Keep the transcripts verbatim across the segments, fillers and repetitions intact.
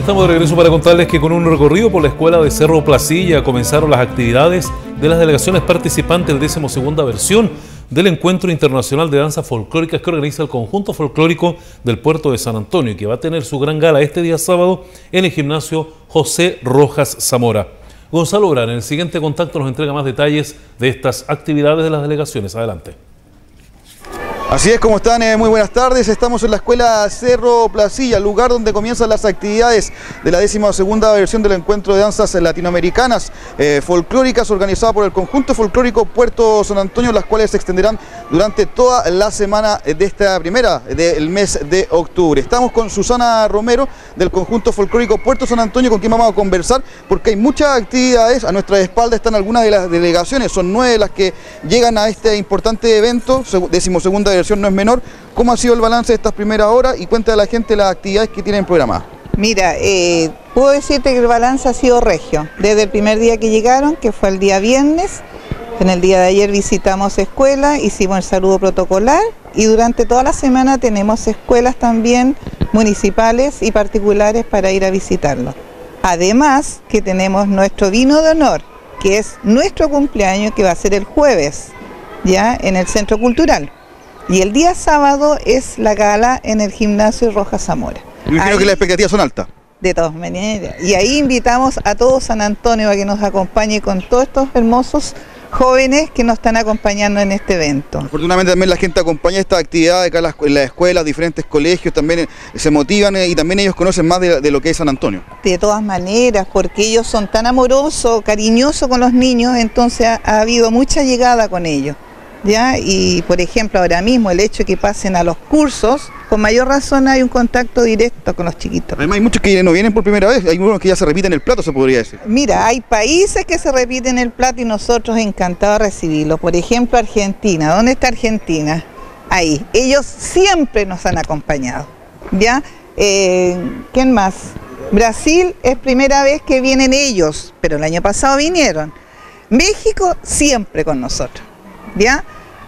Estamos de regreso para contarles que con un recorrido por la escuela de Cerro Placilla comenzaron las actividades de las delegaciones participantes del decimosegunda versión del Encuentro Internacional de Danzas Folclóricas que organiza el Conjunto Folclórico del Puerto de San Antonio y que va a tener su gran gala este día sábado en el gimnasio José Rojas Zamora. Gonzalo Gran, en el siguiente contacto nos entrega más detalles de estas actividades de las delegaciones. Adelante. Así es, ¿cómo están? Eh, muy buenas tardes. Estamos en la escuela Cerro Placilla, lugar donde comienzan las actividades de la decimosegunda versión del Encuentro de Danzas Latinoamericanas eh, Folclóricas, organizada por el Conjunto Folclórico Puerto San Antonio, las cuales se extenderán durante toda la semana de esta primera del mes de octubre. Estamos con Susana Romero del Conjunto Folclórico Puerto San Antonio, con quien vamos a conversar, porque hay muchas actividades. A nuestra espalda están algunas de las delegaciones, son nueve las que llegan a este importante evento, decimosegunda versión. No es menor. ¿Cómo ha sido el balance de estas primeras horas? Y cuenta a la gente las actividades que tienen programadas. Mira, eh, puedo decirte que el balance ha sido regio. Desde el primer día que llegaron, que fue el día viernes, en el día de ayer visitamos escuelas, hicimos el saludo protocolar y durante toda la semana tenemos escuelas también municipales y particulares para ir a visitarlos. Además que tenemos nuestro vino de honor, que es nuestro cumpleaños, que va a ser el jueves, ya en el Centro Cultural. Y el día sábado es la gala en el gimnasio Rojas Zamora. Me imagino que las expectativas son altas. De todas maneras. Y ahí invitamos a todo San Antonio a que nos acompañe con todos estos hermosos jóvenes que nos están acompañando en este evento. Afortunadamente también la gente acompaña esta actividad acá en las escuelas, diferentes colegios, también se motivan y también ellos conocen más de, de lo que es San Antonio. De todas maneras, porque ellos son tan amorosos, cariñosos con los niños, entonces ha, ha habido mucha llegada con ellos. ¿Ya? Y por ejemplo ahora mismo el hecho de que pasen a los cursos, con mayor razón hay un contacto directo con los chiquitos. Además hay muchos que no vienen por primera vez, hay unos que ya se repiten el plato, se podría decir. Mira, hay países que se repiten el plato y nosotros encantados de recibirlo. Por ejemplo Argentina, ¿dónde está Argentina? Ahí, ellos siempre nos han acompañado. ¿Ya? Eh, ¿Quién más? Brasil es primera vez que vienen ellos, pero el año pasado vinieron. México siempre con nosotros. ¿Ya?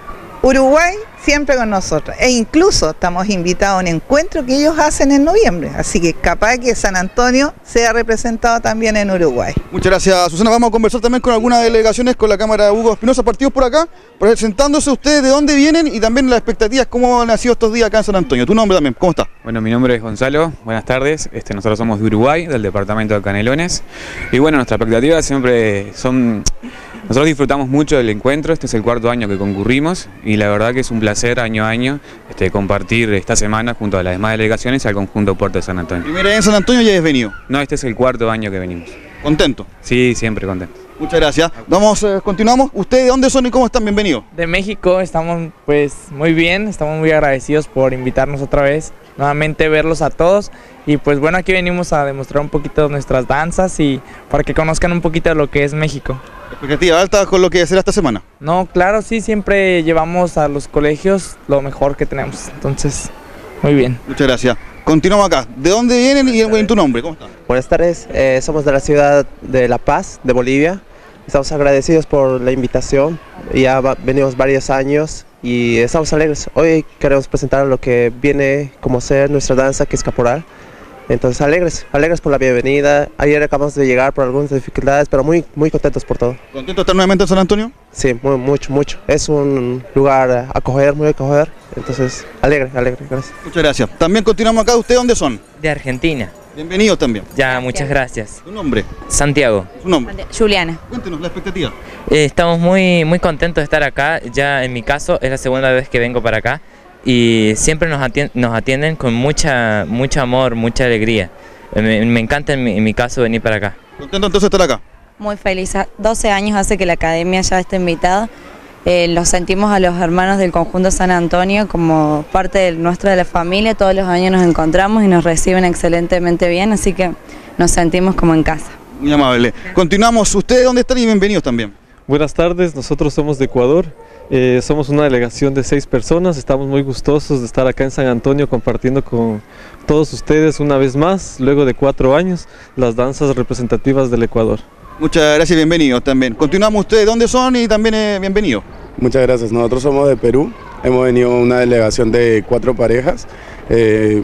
Uruguay siempre con nosotros, e incluso estamos invitados a un encuentro que ellos hacen en noviembre, así que capaz que San Antonio sea representado también en Uruguay. Muchas gracias, Susana. Vamos a conversar también con algunas delegaciones, con la Cámara de Hugo Espinosa, partidos por acá, presentándose ustedes de dónde vienen y también las expectativas, cómo han sido estos días acá en San Antonio. Tu nombre también, ¿cómo está? Bueno, mi nombre es Gonzalo, buenas tardes. Este, nosotros somos de Uruguay, del departamento de Canelones, y bueno, nuestras expectativas siempre son... Nosotros disfrutamos mucho del encuentro, este es el cuarto año que concurrimos y la verdad que es un placer año a año este, compartir esta semana junto a las demás delegaciones y al conjunto Puerto de San Antonio. ¿Primera vez en San Antonio ya has venido? No, este es el cuarto año que venimos. ¿Contento? Sí, siempre contento. Muchas gracias. Vamos, eh, continuamos. ¿Ustedes de dónde son y cómo están? Bienvenidos. De México, estamos pues muy bien, estamos muy agradecidos por invitarnos otra vez, nuevamente verlos a todos y pues bueno, aquí venimos a demostrar un poquito nuestras danzas y para que conozcan un poquito de lo que es México. ¿Expectativa alta con lo que será esta semana? No, claro, sí, siempre llevamos a los colegios lo mejor que tenemos, entonces, muy bien. Muchas gracias. Continuamos acá. ¿De dónde vienen y en tu nombre? ¿Cómo están? Buenas tardes, eh, somos de la ciudad de La Paz, de Bolivia. Estamos agradecidos por la invitación, ya va, venimos varios años y estamos alegres. Hoy queremos presentar lo que viene como ser nuestra danza, que es caporal. Entonces alegres, alegres por la bienvenida. Ayer acabamos de llegar por algunas dificultades, pero muy, muy contentos por todo. ¿Contento de estar nuevamente en San Antonio? Sí, muy, mucho, mucho. Es un lugar a acoger, muy a acoger. Entonces, alegre, alegre, gracias. Muchas gracias. También continuamos acá. ¿Ustedes dónde son? De Argentina. Bienvenidos también. Ya, muchas gracias. ¿Tu nombre? Santiago. ¿Su nombre? Juliana. Cuéntenos la expectativa. Eh, estamos muy, muy contentos de estar acá. Ya en mi caso es la segunda vez que vengo para acá y siempre nos atienden, nos atienden con mucha, mucho amor, mucha alegría. Me, me encanta en mi, en mi caso venir para acá. ¿Contento entonces de estar acá? Muy feliz. doce años hace que la academia ya esté invitada. Eh, los sentimos a los hermanos del conjunto San Antonio como parte de nuestra de la familia. Todos los años nos encontramos y nos reciben excelentemente bien, así que nos sentimos como en casa. Muy amable. Continuamos. ¿Ustedes dónde están y bienvenidos también? Buenas tardes, nosotros somos de Ecuador. Eh, somos una delegación de seis personas, estamos muy gustosos de estar acá en San Antonio compartiendo con todos ustedes una vez más, luego de cuatro años, las danzas representativas del Ecuador. Muchas gracias y bienvenidos también. Continuamos. ¿Ustedes dónde son y también eh, bienvenidos? Muchas gracias, nosotros somos de Perú, hemos venido una delegación de cuatro parejas. Eh,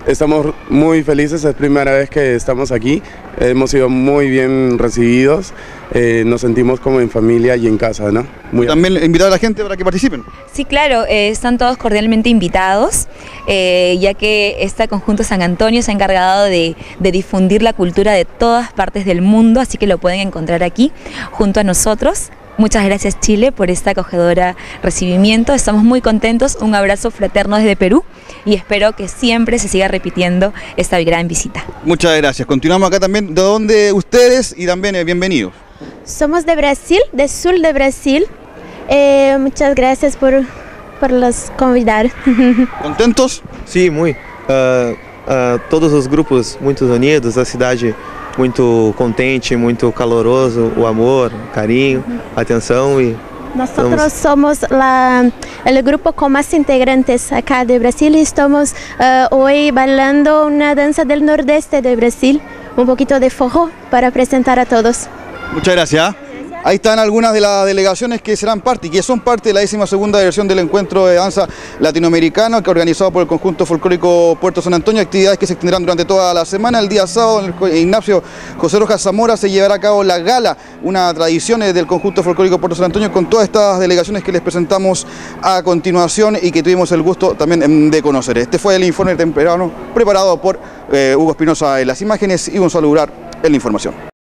estamos muy felices, es primera vez que estamos aquí, hemos sido muy bien recibidos, eh, nos sentimos como en familia y en casa, ¿no? Muy También invitar a la gente para que participen. Sí, claro, eh, están todos cordialmente invitados, eh, ya que este conjunto San Antonio se ha encargado de, de difundir la cultura de todas partes del mundo, así que lo pueden encontrar aquí junto a nosotros. Muchas gracias, Chile, por este acogedora recibimiento. Estamos muy contentos. Un abrazo fraterno desde Perú y espero que siempre se siga repitiendo esta gran visita. Muchas gracias. Continuamos acá también. ¿De dónde ustedes? Y también eh, bienvenidos. Somos de Brasil, de sur de Brasil. Eh, muchas gracias por, por los convidar. ¿Contentos? Sí, muy. Uh, uh, todos os grupos muito unidos, a cidade muito contente, muito caloroso, o amor, o carinho, a atenção e Nosotros somos la, el grupo con más integrantes acá de Brasil y estamos uh, hoy bailando una danza del nordeste de Brasil, un poquito de forró para presentar a todos. Muchas gracias. Ahí están algunas de las delegaciones que serán parte y que son parte de la décima segunda versión del encuentro de danza latinoamericano que organizado por el conjunto folclórico Puerto San Antonio, actividades que se extenderán durante toda la semana. El día sábado en el Ignacio José Rojas Zamora se llevará a cabo la gala, una tradición del conjunto folclórico Puerto San Antonio con todas estas delegaciones que les presentamos a continuación y que tuvimos el gusto también de conocer. Este fue el informe temprano preparado por eh, Hugo Espinosa en las imágenes y Gonzalo Urar en la información.